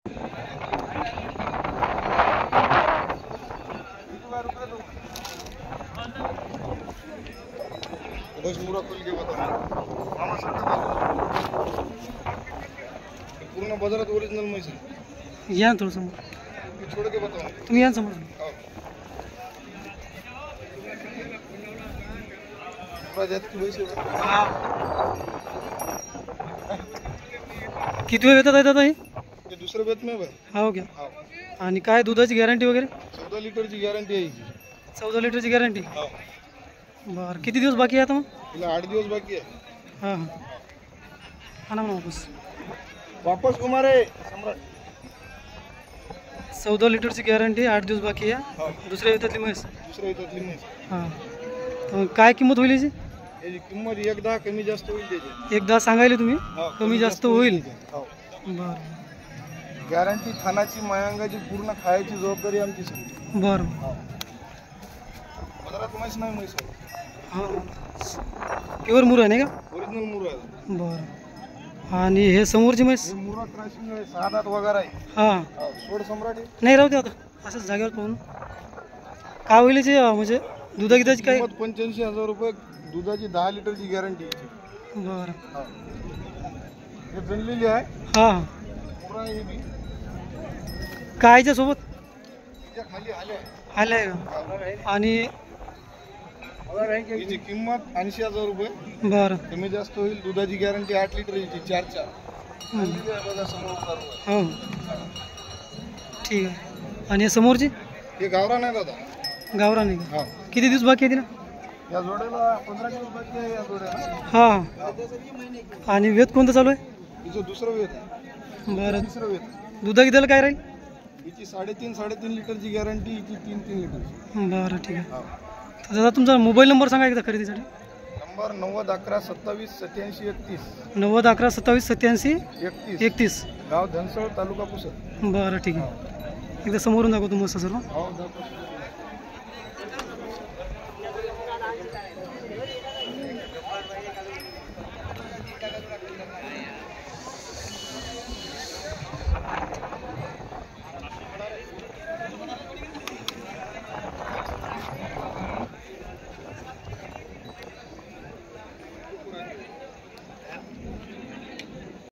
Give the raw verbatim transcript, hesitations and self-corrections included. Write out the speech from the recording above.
बस मुरा खोल के बता मामा सट्टा पूर्ण बाजारात ओरिजिनल म्हैस आहे. या ना थोडं समोर, छोड़ के बताओ तुम्ही या ना समोर. किती वेळ येतात दादा हे? दुसरं बेत में भाई. हो क्या. आणि काय दुधाची गॅरंटी वगैरे? चौदा लिटरची गॅरंटी आहे. चौदा लिटरची गॅरंटी. बरं किती दिवस बाकी आहे आता मग? तिला आठ दिवस बाकी आहे. हां हां हा ना वापस वापस कुमारे सम्राट. चौदा लिटरची गॅरंटी, आठ दिवस बाकी आहे. दुसऱ्या येतातली म्हैस. दुसऱ्या येतातली म्हैस. हां काय किंमत होईल याची? याची किंमत एकदा कमी जास्त होईल त्याची. एकदा सांगायले तुम्ही कमी जास्त होईल. बरं गॅरंटी थानाची मयांगाची पूर्ण खायची जबाबदारी आमची सगळी. बरं बाजारात म्हैस नाही म्हैस आहे. हां प्युअर मुरा आहे नाही का? ओरिजिनल मुरा आहे. बरं आणि हे समोरची म्हैस? मुरा क्रॉसिंग आहे, सहा दात वगैरे आहे. हां सोड सम्राट नाही राहू दे आता असंच जागेवर पाहून. काय होईल याची म्हणजे दुधा गिदाची काय? पंच्याऐंशी हजार रुपये दुधाची, दहा लिटरची गॅरंटी. बरं हे बनलेली आहे. हां कायच्या सोबत खाली आले आले आणि याची किंमत ऐंशी हजार रुपये. बरं कमी जास्त होईल. दुधाची गॅरंटी आठ लिटर याची, चार चार. हो ठीक आहे. आणि या समोरची? हे गावरान आहे दादा. गावरान आहे का? हा. किती दिवस बाकी आहे तिला? या जोड्याला पंधरा दिवस बाकी आहे. या जोड्याला हां आणि वेत कोणतं चालू आहे? हिचं दुसरं वेत आहे. बरं तिसरं वेत. दुधा गिदाला काय राहील? हिची साडेतीन साडेतीन लिटरची गॅरंटी, हिची तीन तीन लिटरची. बरं ठीक आहे. दादा तुमचा मोबाईल नंबर सांगा एकदा खरेदीसाठी. नंबर नव्वद अकरा सत्तावीस सत्याऐंशी एकतीस. नव्वद अकरा सत्तावीस सत्याऐंशी एकतीस एकतीस. गाव धनसळ, तालुका पुसद. बरं ठीक आहे. एकदा समोरून दाखवतो मस्त सर्व. हो दाखव.